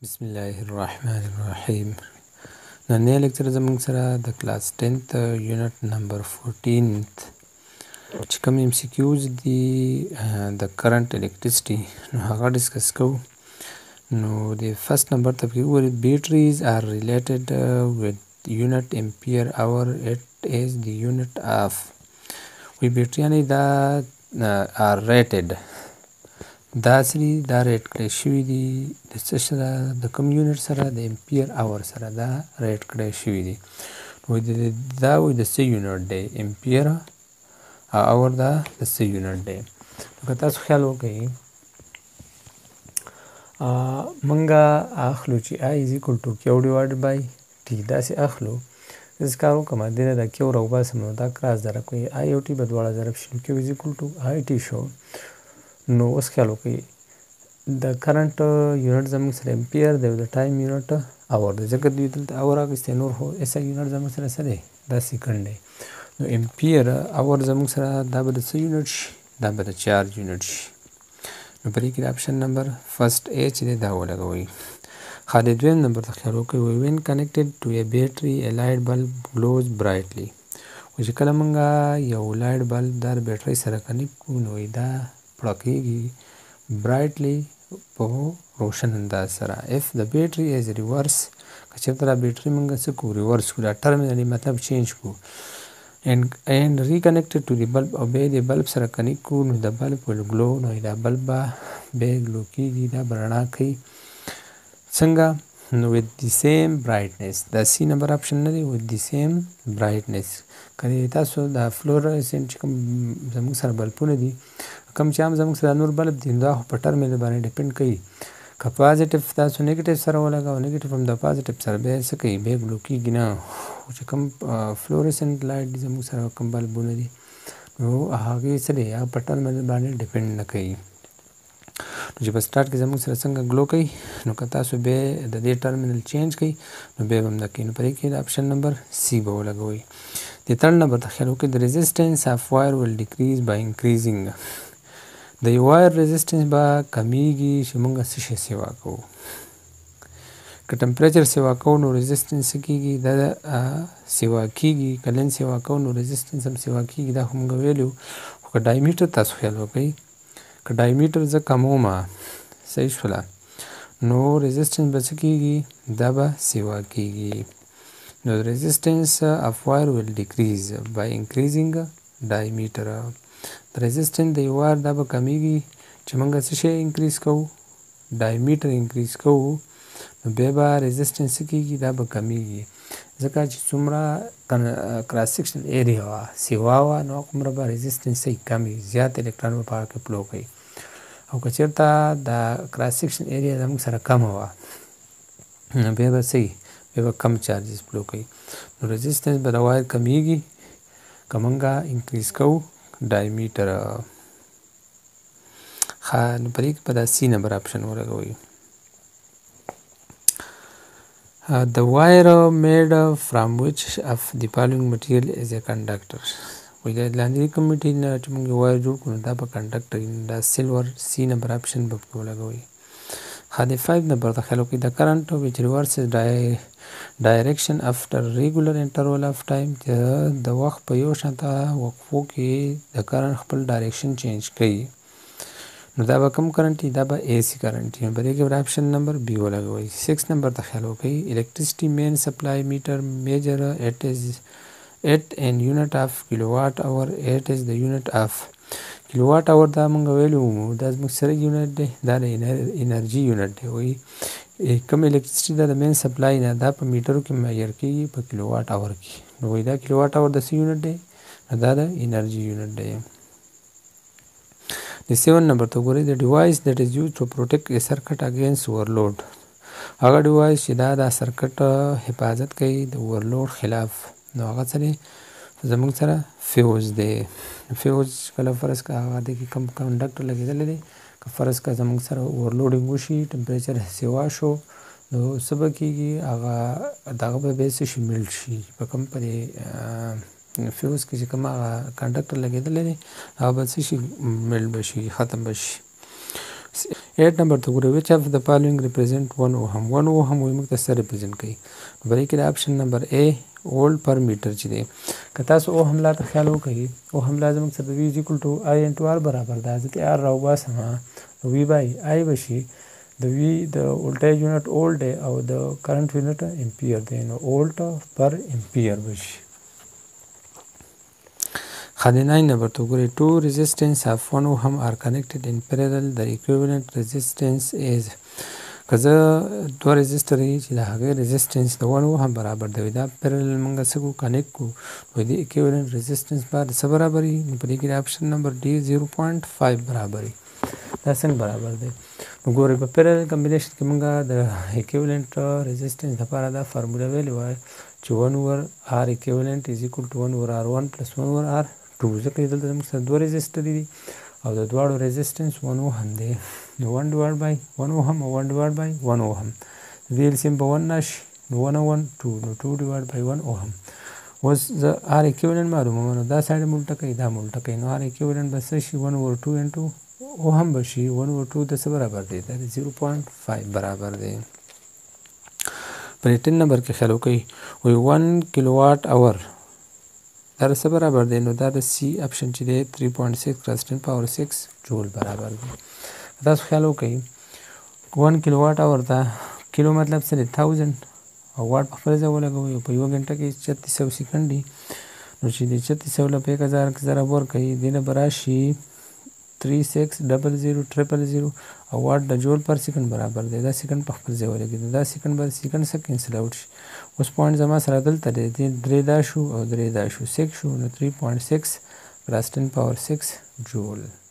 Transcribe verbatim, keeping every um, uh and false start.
बिस्मिल्लाहिर्रहमानिर्रहीम नन्हे लेक्चर زمونږ سره د کلاس tenth یونټ نمبر fourteenth چې کوم ایم سی کیوز دي د کرنٹ الیکټریسټي نو هغه ډسکس کوو. نو د فرست نمبر ته پکې وګورئ بیټریز آر ریلیټډ with unit ampere hour it is the unit of وی بیټریانې دا are rated دا سری دا ریټ کړی شوي دي د څه سره د کوم یونټ سره د امپیر اور سره دا ریټ کړی شوي دي. وایي دا وایي د څه یونټ دی امپیر اور دا د څه یونټ دی. نو که تاسو خیال وکړئ موږ اخلو چې آی از ایکول ټو کیو ډیوایډ بای ټي داسې اخلو. داسې کار وکړم دې نه دا کیو راوباسم نو دا کراس ضرب کوي آی او ټي به دواړه ضرب شي کیو از ایکول ټو آی ټي شو. نو اوس خیال وکړئ د کرنٹ یونټ زموږ سره امپیر دی او د ټایم یونټ اور دی ځکه دوی دلته اور اخیستی نور خو ایس آی یونټ زموږ سره څه دی دا سیکنډ دی. نو امپیر اور زموږ سره دا به د څه یونټ شي دا به د چارج یونټ شي. نو په دې کې د آپشن نمبر فرست ای چې دی دا ولګوئ. ښه د دویم نمبر ته خیال وکړئ وین کنیکټډ ټو ا بیټري ا لایټ بلب ګلوز برایټلی. وایي چې کله موږ یو لایټ بلب دا بیټرۍ سره کنیکټ کړو نو دا پړکېږي برایټلی په روشن انداز سره. اف د بیټري از ریورس که چېرته دا بیټري موږ څه کړو ریورس کړو دا ټرمینل مطلب چینج کړو and and reconnected to the bulb او بیا د بلب سره کنیکټ کړو نو د بلب will glow نو دا بلب به بیا ګلو کېږي دا به رڼا کوي. څنګه نو with the same brightness دا سی نمبر آپشن نه دی with the same brightness. که تاسو دا فلورسنټ چې کوم زموږ سره بلبونه دي کوم چې هم زموږ سره نور بلب دي دا خو په ټرمینل باندې ډیپینډ کوي. که پازیټیو تاسو نیګیټیو سره ولګوئ نیګیټیو هم د پازیټیو سره بیا څه کوي بیا ګلو کېږي نه. خو چې کوم فلورسنټ لایټ دي زموږ سره کوم بلبونه دي نو هغې څه دی هغه په ټرمینل باندې ډیپینډ نه کوي. نو چې په سټارټ کې زموږ سره څنګه ګلو کوي نو که تاسو بیا د دې ټرمینل چینج کوئ نو بیا به هم نه کوي. نو په دې کې د آپشن نمبر سی به ولګوئ. د تھرډ نمبر ته خیال وکړئ د ریزسټنس آف وایر ول ډیکریز بای انکریزینګ. د یو وایر ریزسټنس به کمیږي چې موږ څه شی سیوا کوو. که ټمپریچر سیوا کوو نو ریزسټنس څه کېږي دا سیوا کېږي. که لین سیوا کوو نو ریزسټنس هم سیوا کېږي دا خو موږ ویلي وو. خو که ډایمیټر تاسو خیال وکړئ که ډایمیټر زه کمومه صحیح شوله نو ریزسټنس به څه کېږي دا به سیوا کېږي. نو ریزسټنس اف وایر ول ډیکریز بای انکریزینګ ډایمیټر. د ریزسټنس د یو وایر دا به کمیږي چې موږ څه شی انکریز کوو ډایمیټر انکریز کوو نو بیا به ریزسټنس څه کېږي دا به کمیږي ځکه چې څومره کراس سیکشن ایریا وه سیوا وه نو هغومره به ریزسټنس صحیح کم وي زیات الکتران به په هغه کې فلو کوي. او که چېرته د کراس سیکشن ایریا زموږ سره کمه وه نو بیا به صحیح بیا به کم چارجز فلو کوي. نو ریزسټنس به د وایر کمیږي که موږ انکریز کوو ډایمیټر. ښه نو په دې کې به دا سی نمبر آپشن ولګوئ. The wire made from which of the following material is a conductor. وایي د لاندې کوم میټیریل نه چې موږ وایر جوړ کړو دا به کنډکټر دا سلور سی نمبر آپشن به پکې ولګوئ. ښه د فایو نمبر ته خیال وکړئ د کرنٹ which reverses direction after regular interval of time. د وخت په یو شانته وقفو کې د کرنٹ خپل ډایرکشن چینج کوي نو دا به کوم کرنٹ وي دا به اے سی کرنٹ وي. په دې کې به آپشن نمبر بي ولګوئ. سکس نمبر ته خیال وکړئ الیکټریسټي مین سپلای میټر میجر اټ از اټ ان یونټ اف کیلو واټ اور اټ از د یونټ اف کیلو واټ اور دا موږ ویلي وو دا زموږ سره یونټ دی دا د انرژي یونټ دی. وایي کوم الیکټریسټي دا د مین سپلای نه دا په میټرو کې معیار کېږي په کیلو واټ اور کې. نو وایي دا کیلو واټ اور د څه یونټ دی نو دا د انرژي یونټ دی. د سیون نمبر ته وګورئ د ډیوایس دیټ از یوز ټو پروټیکټ ا سرکټ اګینسټ اوورلوډ. هغه ډیوایس چې دا دا سرکټ حفاظت کوي د اوورلوډ خلاف نو هغه څه دی زموږ سره فیوز دی. فیوز کله فرض که هغه د کې کوم کنډکټر لګېدلی دی که فرض که زموږ سره اوورلوډینګ وشي ټمپریچر سیوا شو نو څه به کېږي هغه دغه به بیا څه شي میلټ شي په کوم په دې فیوز کې چې کوم هغه کنډکټر لګېدلی دی هغه به څه شي میلټ به شي ختم به شي. ایټ نمبر ته ګورئ وچ اف د فالوینګ ریپرزینټ ون اوهم ون اوهم وایي موږ ته څه ریپرزینټ کوي نو په دې کې د اپشن نمبر ا ولټ پر میټر چې دی که تاسو اوهم لا ته خیال وکړئ اوهم لا زموږ سره د وي از ایکول ټو آی انټو آر برابر ده زه ته آر راوباسم نو وي بای آی بشي د وي د ولټیج یونټ اولټ دی او د کرنټ یونټ امپیر دی نو اولټ پر امپیر بشي. The nine number to go two resistance of one ohm are connected in parallel. The equivalent resistance is کزه دوه ريزستور چې د هغه ريزستنس د one ohm برابر دی دا parallel موږ سره کنیکټ کو نو د equivalent resistance بعد څه برابر وي نو په دې کې اپشن نمبر D zero point five برابر وي دا څنګه برابر دی نو ګورئ په parallel combination کې موږ د equivalent resistance لپاره دا فارموله ویلې وای چې one over R equivalent is equal to one over R one plus one over R two ځکه دلته موږ سره دوه ريزستور دي او د دواړو ريزستنس one ohm دی نو one divided by one ohm او one divided by one ohm ویل سیم په one نشي نو one او one two نو two divided by one ohm اوس د R equivalent معلومه نو دا سایډ مولټه کوي دا مولټه کوي نو R equivalent به څه شي one over two into ohm بشي one over two د څه برابر دی دا zero point five برابر دی. په ten نمبر کې خیال وکړئ وی one kilowatt hour دا څه برابر دی نو دا د سی اپشن چې دی three point six cross ten power six جول برابر دی. تاسو خیال وکړئ one kilowatt hour دا کیلو مطلب څه دی thousand او واټ په خپل ځای ولګوئ په یوه غنټه کې چھتیس سوه سیکنډ دي نو چې د چھتیس سوه له په یک هزار کې ضرب ورکړئ دې نه به راشي three six double zero triple zero او واټ د جول پر سیکنډ برابر دی دا سیکنډ په خپل ځای ولګېده دا سیکنډ به سیکنډ څخه کینسل آوټ شي اوس پوینټ زما سره دلته دی درې دا شو او درې دا شو سیک شو نو three point six پلس ten power six جول